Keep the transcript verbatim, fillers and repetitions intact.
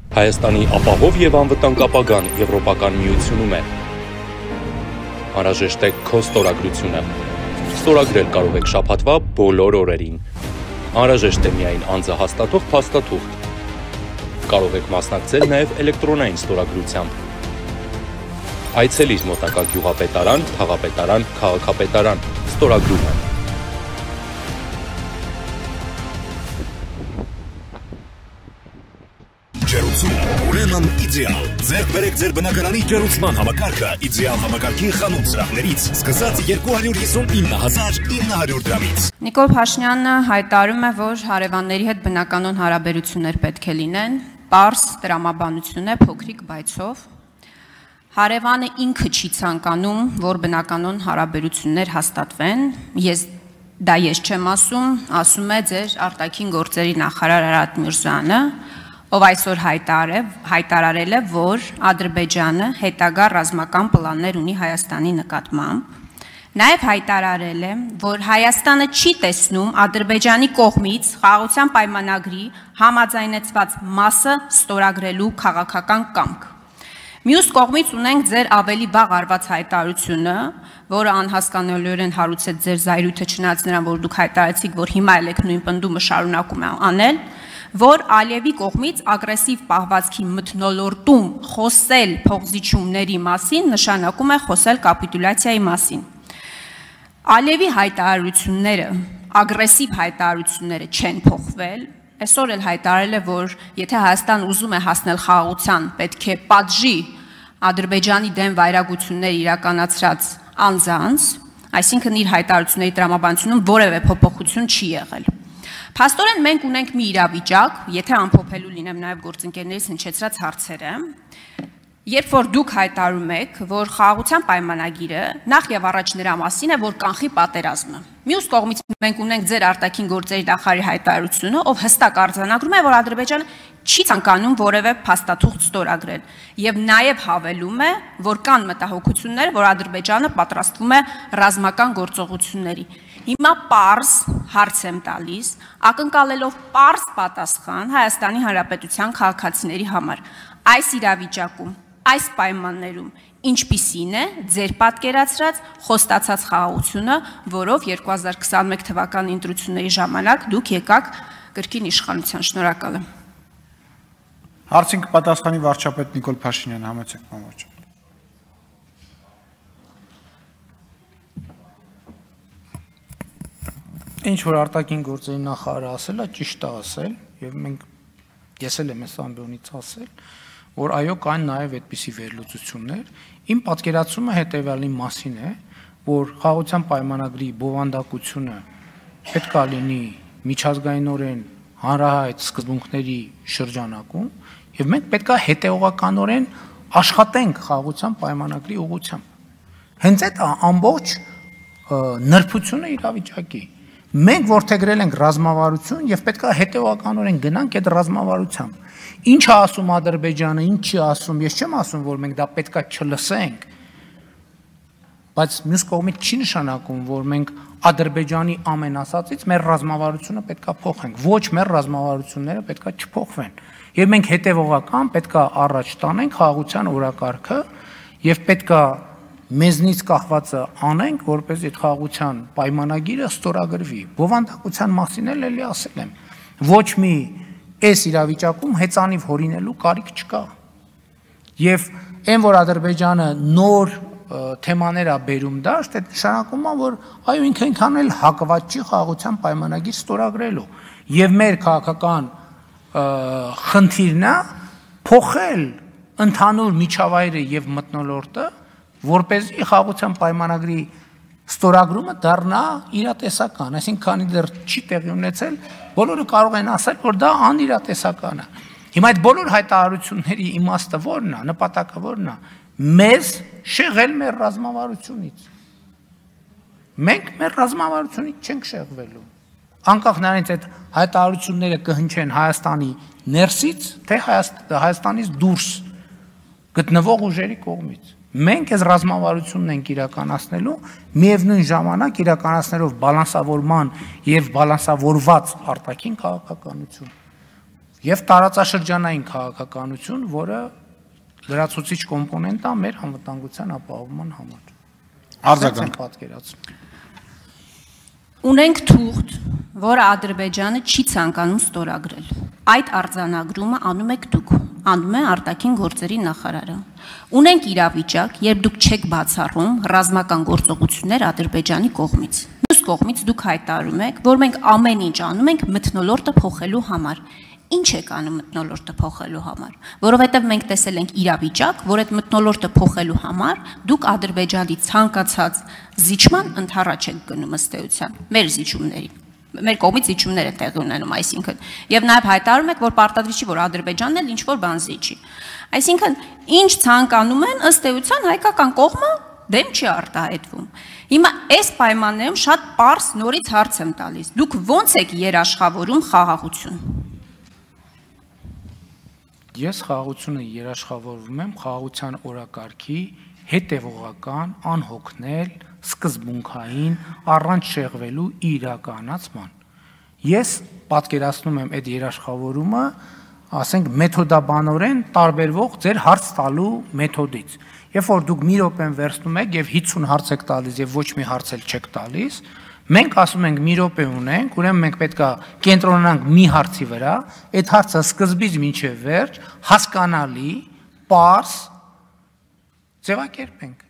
Հայաստանի ապահով և անվտանգ ապագան Եվրոպական միությունում է։ Անհրաժեշտ է քո ստորագրությունը։ Ստորագրել կարող եք շաբաթվա բոլոր օրերին։ Անհրաժեշտ է միայն անձահաստատող փաստաթուղթ։ Կարող եք մասնակցել նաև էլեկտրոնային ստորագրությամբ։ Այցելիր մոտակա գյուղապետարան, քաղաքապետարան, քաղաքապետարան, ստորագրումը։ Ջերուցումը ուրեմն իդեալ։ Ձեռք բերեք ձեր բնակարանի ջերուցման համակարգը իդեալ համակարգի խանութ սրահներից սկսած երկու հարյուր հիսունինը հազար ինը հարյուր դրամից։ Նիկոլ Փաշինյանը հայտարարում է, որ հարևանների հետ բնականon հարաբերություններ պետք է լինեն, պարզ տրամաբանություն է փոքրիկ բայցով։ Հարևանը ինքը չի ցանկանում, որ բնականon հարաբերություններ հաստատվեն, ես դա ես չեմ ասում, ասում է ձեր արտաքին գործերի նախարար Արարատ Միրզոյանը, ով այսօր հայտարարել է, որ Ադրբեջանը հետագա ռազմական պլաններ ունի Հայաստանի նկատմամբ, նաև հայտարարել է, որ Հայաստանը չի տեսնում Ադրբեջանի կողմից խաղաղության պայմանագրի համաձայնեցված մասը ստորագրելու քաղաքական կամք։ Մյուս կողմից ունենք ձեր ավելի վաղ արված հայտարարությունը, որը անհասկանալիորեն հարուցեց ձեր զայրույթը չնայած նրան, որ դուք հայտարարեցիք, որ հիմա էլ եք նույն պնդումը շարունակում անել, որ Ալիևի կողմից ագրեսիվ պահվածքի մթնոլորտում խոսել փոխզիջումների մասին նշանակում է խոսել կապիտուլյացիայի մասին։ Ալիևի հայտարարությունները, ագրեսիվ հայտարարությունները չեն փոխվել, այսօր էլ հայտարարել է, որ եթե Հայաստան ուզում է հասնել խաղաղության, պետք է պատժի Ադրբեջանի դեմ վայրագություններ իրականացրած անձանց, այսինքն իր հայտարարությունների տրամաբանությունում որևէ փոփոխություն չի եղել։ Փաստորեն մենք ունենք մի իրավիճակ, եթե ամփոփելու լինեմ նաև գործընկերներից հնչեցրած հարցերը, երբ որ դուք հայտարարում եք, որ խաղաղության պայմանագիրը նախ եւ առաջ նրա մասին է, որ կանխի պատերազմը։ Մյուս կողմից մենք ունենք ձեր արտաքին գործերի նախարարի հայտարարությունը, ով հստակ արձանագրում է, որ Ադրբեջանը չի ցանկանում որևէ փաստաթուղթ ստորագրել եւ նաեւ հավելում է, որ կան մտահոգություններ, որ Ադրբեջանը պատրաստվում է ռազմական գործողությունների։ Հիմա պարզ հարց եմ տալիս, ակնկալելով պարզ պատասխան Հայաստանի Հանրապետության քաղաքացիների համար։ Այս իրավիճակում, այս պայմաններում ինչպիսին է ձեր պատկերացրած խոստացած խաղաղությունը, որով երկու հազար քսաներկու թվականի ընտրությունների ժամանակ դուք եկաք կրկին իշխանության։ Շնորհակալ եմ։ Հարցին կպատասխանի վարչապետ Նիկոլ Փաշինյան, համեցեք պարոն վարչապետ։ Ինչ որ արտաքին գործերի նախարարը ասել է, ճիշտ է ասել, եւ մենք ես էլ եմ այս ամբիոնից ասել, որ այո կան նաև այդպիսի վերլուծություններ։ Իմ պատկերացումը հետեւյալի մասին է, որ խաղաղության պայմանագրի բովանդակությունը պետք է լինի միջազգայինորեն հանրահայտ սկզբունքների շրջանակում, եւ մենք պետք է հետեւողականորեն աշխատենք խաղաղության պայմանագրի ուղղությամբ։ Հենց այդ ամբողջ նրբությունը իրավիճակի։ Մենք որդեգրել ենք ռազմավարություն եւ պետք է հետեւականորեն գնանք այդ ռազմավարությամբ։ Ինչ է ասում Ադրբեջանը, ինչ չի ասում, ես չեմ ասում, որ մենք դա պետք է չլսենք, բայց մյուս կողմից չի նշանակում, որ մենք Ադրբեջանի ամեն ասածից մեր ռազմավարությունը պետք է փոխենք։ Ոչ, մեր ռազմավարությունները պետք է չփոխվեն։ Եվ մենք հետեւողական պետք է առաջ տանենք խաղաղության օրակարգը եւ պետք է մեզնից կախվածը անենք, որպես այդ խաղաղության պայմանագիրը ստորագրվի։ Բովանդակության մասին էլ էլի ասել եմ։ Ոչ մի այս իրավիճակում հեծանիվ հորինելու կարիք չկա։ Եվ այն, որ Ադրբեջանը նոր թեմաներ է բերում դաշտ, այդ նշանակում է, որ այո ինքը ինքան էլ հակված չի խաղաղության պայմանագիր ստորագրելու։ Եվ մեր քաղաքական խնդիրն է փոխել ընդհանուր միջավայրը եւ մթնոլորտը, որպեսզի խաղաղության պայմանագրի ստորագրումը դառնա իրատեսական, այսինքն քանի դեռ չի տեղի ունեցել, բոլորը կարող են ասել, որ դա անիրատեսական է։ Հիմա այդ բոլոր հայտարարությունների իմաստը ո՞րն է, նպատակը ո՞րն է։ Մեզ շեղել մեր ռազմավարությունից։ Մենք մեր ռազմավարությունից չենք շեղվելու։ Անկախ նրանից այդ հայտարարությունները կհնչեն Հայաստանի ներսից, թե Հայաստանից դուրս գտնվող ուժերի կողմից։ Մենք այս ռազմավարությունն ենք իրականացնելու, միևնույն ժամանակ իրականացնելով բալանսավորման եւ բալանսավորված արտաքին քաղաքականություն։ Եվ տարածաշրջանային քաղաքականություն, որը լրացուցիչ կոմպոնենտ է մեր անվտանգության ապահովման համար։ Արձագանք պատկերացնում։ Ունենք թուղթ, որը Ադրբեջանը չի ցանկանում ստորագրել։ Այդ արձանագրումը անում եք դուք, անում է արտաքին գործերի նախարարը։ Ունենք իրավիճակ, երբ դուք չեք բացառում ռազմական գործողություններ Ադրբեջանի կողմից։ Մյուս կողմից դուք հայտարարում եք, որ մենք ամեն ինչ անում ենք մթնոլորտը փոխելու համար։ Ինչ եք անում մթնոլորտը փոխելու համար, որովհետև մենք տեսել ենք իրավիճակ, որ այդ մթնոլորտը փոխելու համար դուք Ադրբեջանի ցանկացած զիջման ընդառաջ եք գնում ըստ էության, մեր զիջումներին, մեր կողմից զիջումներ է տեղի ունենում, այսինքն, եւ նաեւ հայտարարում եք, որ պարտադիր չի, որ Ադրբեջանն էլ ինչ որ բան զիջի։ Այսինքն, ինչ ցանկանում են ըստ էության հայկական կողմը դեմ չի արտահայտվում։ Հիմա այս պայմաններում շատ պարզ նորից հարց եմ տալիս. դուք ո՞նց եք երաշխավորում խաղաղություն։ Ես խաղաղությունը երաշխավորվում եմ խաղաղության օրակարգի հետևողական, անհոգնել, սկզբունքային, առանց շեղվելու իրականացման։ Ես պատկերացնում եմ այդ երաշխավորումը, ասենք, մեթոդաբանորեն տարբերվող ձեր հարց տալու մեթոդից։ Երբ որ դուք մի րոպեն վերցնում եք եւ հինգ հարց եք տալիս եւ ոչ մի հարց էլ չեք տալիս, մենք ասում ենք մի րոպե ունենք, ուրեմն մենք պետք է կենտրոնանանք մի հարցի վրա, այդ հարցը սկզբից մինչև վերջ հասկանալի, պարզ ձևակերպենք։